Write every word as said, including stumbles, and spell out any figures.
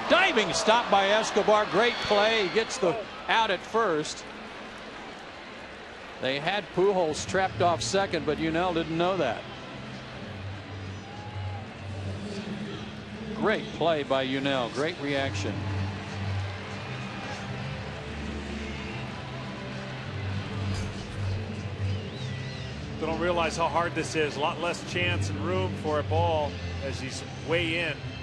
Diving stop by Escobar. Great play. He gets the out at first. They had Pujols trapped off second, but Yunel didn't know that. Great play by Yunel. Great reaction. They don't realize how hard this is. A lot less chance and room for a ball as he's way in.